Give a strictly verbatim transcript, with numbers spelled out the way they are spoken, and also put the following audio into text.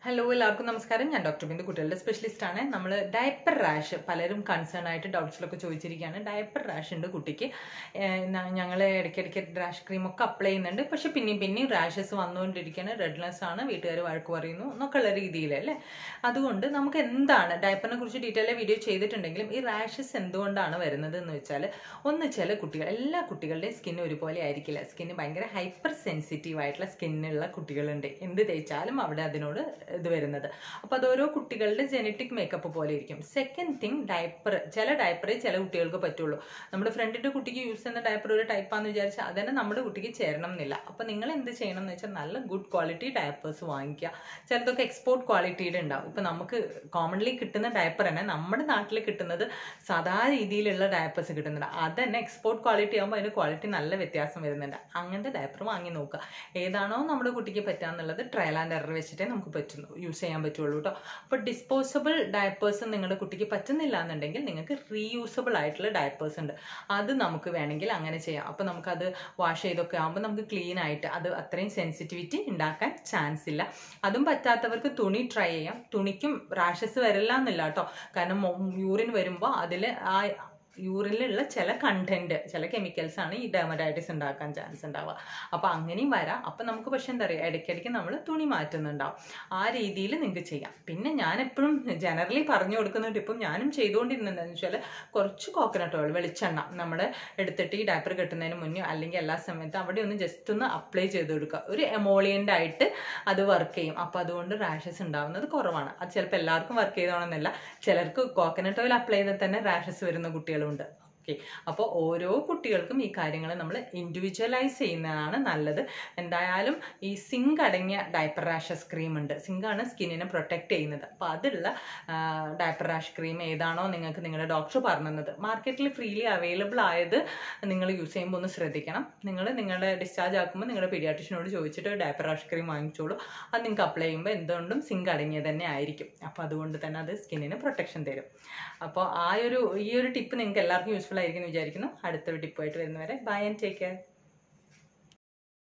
Hello, എല്ലാവർക്കും നമസ്കാരം. ഞാൻ ഡോക്ടർ ബിന്ദു, കുട്ടികളുടെ സ്പെഷ്യലിസ്റ്റ് ആണ്. നമ്മൾ ഡയപ്പർ റാഷ് പലരും കൺസേൺ ആയിട്ട് ഡൗട്ട്സിലൊക്കെ ചോദിച്ചിരിക്കുകയാണ്. ഡയപ്പർ റാഷ് ഉണ്ട് കുട്ടിക്ക്. ഞങ്ങൾ ഇടയ്ക്കിടയ്ക്ക് റാഷ് ക്രീം ഒക്കെ അപ്ലൈ ചെയ്യുന്നുണ്ട്. പക്ഷെ പിന്നെയും പിന്നെയും റാഷസ് വന്നുകൊണ്ടിരിക്കുകയാണ്. റെഡ്നെസ് ആണ്, വീട്ടുകാർ വഴക്ക് പറയുന്നു എന്നൊക്കെ ഉള്ള രീതിയിൽ അല്ലേ. അതുകൊണ്ട് നമുക്ക് എന്താണ് ഡയപ്പറിനെ കുറിച്ച് ഡീറ്റെയിൽ വീഡിയോ ചെയ്തിട്ടുണ്ടെങ്കിലും ഈ റാഷസ് എന്തുകൊണ്ടാണ് വരുന്നത് എന്ന് വെച്ചാൽ, ഒന്ന് ചില കുട്ടികൾ, എല്ലാ കുട്ടികളുടെയും സ്കിൻ ഒരുപോലെ ആയിരിക്കില്ല. സ്കിന്ന് ഭയങ്കര ഹൈപ്പർ സെൻസിറ്റീവ് ആയിട്ടുള്ള സ്കിന്നുള്ള കുട്ടികളുണ്ട്. എന്ത് തേച്ചാലും അവിടെ അതിനോട് ഇത് വരുന്നത്. അപ്പോൾ അത് ഓരോ കുട്ടികളുടെ ജെനറ്റിക് മേക്കപ്പ് പോലെ ഇരിക്കും. Second thing, diaper. ചില ഡയപ്പറേ ചില കുട്ടികൾക്ക് പറ്റുള്ളൂ. നമ്മുടെ ഫ്രണ്ടിൻ്റെ കുട്ടിക്ക് യൂസ് ചെയ്യുന്ന ഡയപ്പർ ഒരു ടൈപ്പാന്ന് വിചാരിച്ചാൽ അതന്നെ നമ്മുടെ കുട്ടിക്ക് ചേരണം എന്നില്ല. അപ്പോൾ നിങ്ങൾ എന്ത് ചെയ്യണം എന്ന് വെച്ചാൽ നല്ല ഗുഡ് ക്വാളിറ്റി ഡയപ്പേഴ്സ് വാങ്ങിക്കുക. ചിലതൊക്കെ എക്സ്പോർട്ട് ക്വാളിറ്റിയുടെ ഉണ്ടാവും. ഇപ്പോൾ നമുക്ക് കോമൺലി കിട്ടുന്ന ഡയപ്പർ തന്നെ നമ്മുടെ നാട്ടിൽ കിട്ടുന്നത് സാധാ രീതിയിലുള്ള ഡയപ്പേഴ്സ് കിട്ടുന്നുണ്ട്. അത് തന്നെ എക്സ്പോർട്ട് ക്വാളിറ്റി ആകുമ്പോൾ അതിന് ക്വാളിറ്റി നല്ല വ്യത്യാസം വരുന്നുണ്ട്. അങ്ങനത്തെ ഡയപ്പർ വാങ്ങി നോക്കുക. ഏതാണോ നമ്മുടെ കുട്ടിക്ക് പറ്റുകയെന്നുള്ളത് ട്രയൽ ആൻഡ് എറർ വെച്ചിട്ടേ നമുക്ക് പറ്റും യൂസ് ചെയ്യാൻ പറ്റുള്ളൂ കേട്ടോ. അപ്പോൾ ഡിസ്പോസബിൾ ഡയപ്പേഴ്സ് നിങ്ങളുടെ കുട്ടിക്ക് പറ്റുന്നില്ല എന്നുണ്ടെങ്കിൽ നിങ്ങൾക്ക് റീയൂസബിൾ ആയിട്ടുള്ള ഡയപ്പേഴ്സ് ഉണ്ട്. അത് നമുക്ക് വേണമെങ്കിൽ അങ്ങനെ ചെയ്യാം. അപ്പോൾ നമുക്കത് വാഷ് ചെയ്തൊക്കെ ആകുമ്പോൾ നമുക്ക് ക്ലീൻ ആയിട്ട്, അത് അത്രയും സെൻസിറ്റിവിറ്റി ഉണ്ടാക്കാൻ ചാൻസ് ഇല്ല. അതും പറ്റാത്തവർക്ക് തുണി ട്രൈ ചെയ്യാം. തുണിക്കും റാഷസ് വരില്ല എന്നില്ല കേട്ടോ. കാരണം യൂറിൻ വരുമ്പോൾ അതിൽ ആ യൂറിനിലുള്ള ചില കണ്ടന്റ്, ചില കെമിക്കൽസ് ആണ് ഈ ഡെർമറ്റൈറ്റിസ് ഉണ്ടാക്കാൻ ചാൻസ് ഉണ്ടാവുക. അപ്പോൾ അങ്ങനെയും വരാം. അപ്പം നമുക്ക് പക്ഷെ എന്താ പറയുക, ഇടയ്ക്കിടയ്ക്ക് നമ്മൾ തുണി മാറ്റുന്നുണ്ടാവും. ആ രീതിയിൽ നിങ്ങൾക്ക് ചെയ്യാം. പിന്നെ ഞാൻ എപ്പോഴും ജനറലി പറഞ്ഞു കൊടുക്കുന്ന ടിപ്പും ഞാനും ചെയ്തുകൊണ്ടിരുന്നതെന്ന് വെച്ചാൽ, കുറച്ച് കോക്കനട്ട് ഓയിൽ, വെളിച്ചെണ്ണ നമ്മൾ എടുത്തിട്ട് ഈ ഡയപ്പർ കെട്ടുന്നതിന് മുന്നേ അല്ലെങ്കിൽ എല്ലാ സമയത്തും അവിടെ ഒന്ന് ജസ്റ്റ് ഒന്ന് അപ്ലൈ ചെയ്ത് കൊടുക്കുക. ഒരു എമോളിയൻ്റ് ആയിട്ട് അത് വർക്ക് ചെയ്യും. അപ്പോൾ അതുകൊണ്ട് റാഷസ് ഉണ്ടാവുന്നത് കുറവാണ്. അത് ചിലപ്പോൾ എല്ലാവർക്കും വർക്ക് ചെയ്തോണമെന്നില്ല. ചിലർക്ക് കോക്കനട്ട് ഓയിൽ അപ്ലൈ ചെയ്താൽ തന്നെ റാഷസ് വരുന്ന കുട്ടികൾ ഉണ്ട്. ഓക്കെ, അപ്പോൾ ഓരോ കുട്ടികൾക്കും ഈ കാര്യങ്ങൾ നമ്മൾ ഇൻഡിവിജ്വലൈസ് ചെയ്യുന്നതാണ് നല്ലത്. എന്തായാലും ഈ സിങ്ക് അടങ്ങിയ ഡയപ്പർ റാഷസ് ക്രീം ഉണ്ട്. സിങ്കാണ് സ്കിന്നിനെ പ്രൊട്ടക്റ്റ് ചെയ്യുന്നത്. അപ്പോൾ അതുള്ള ഡയപ്പർ റാഷ് ക്രീം ഏതാണോ നിങ്ങൾക്ക് നിങ്ങളുടെ ഡോക്ടർ പറഞ്ഞത്, മാർക്കറ്റിൽ ഫ്രീലി അവൈലബിൾ ആയത് നിങ്ങൾ യൂസ് ചെയ്യുമ്പോൾ ഒന്ന് ശ്രദ്ധിക്കണം. നിങ്ങൾ നിങ്ങളുടെ ഡിസ്ചാർജ് ആക്കുമ്പോൾ നിങ്ങളുടെ പീഡിയാട്രിഷ്യനോട് ചോദിച്ചിട്ട് ഡയപ്പർ റാഷ് ക്രീം വാങ്ങിച്ചോളൂ. അത് നിങ്ങൾക്ക് അപ്ലൈ ചെയ്യുമ്പോൾ എന്തുകൊണ്ടും സിങ്ക് അടങ്ങിയത് തന്നെ ആയിരിക്കും. അപ്പോൾ അതുകൊണ്ട് തന്നെ അത് സ്കിന്നിന് പ്രൊട്ടക്ഷൻ തരും. അപ്പോൾ ആ ഒരു ഈ ഒരു ടിപ്പ് നിങ്ങൾക്ക് എല്ലാവർക്കും യൂസ്ഫുൾ ആയിരിക്കും എന്ന് വിചാരിക്കുന്നു. അടുത്തൊരു ടിപ്പായിട്ട് വരുന്നവരെ ബൈ ആൻഡ് ടേക്ക് കെയർ.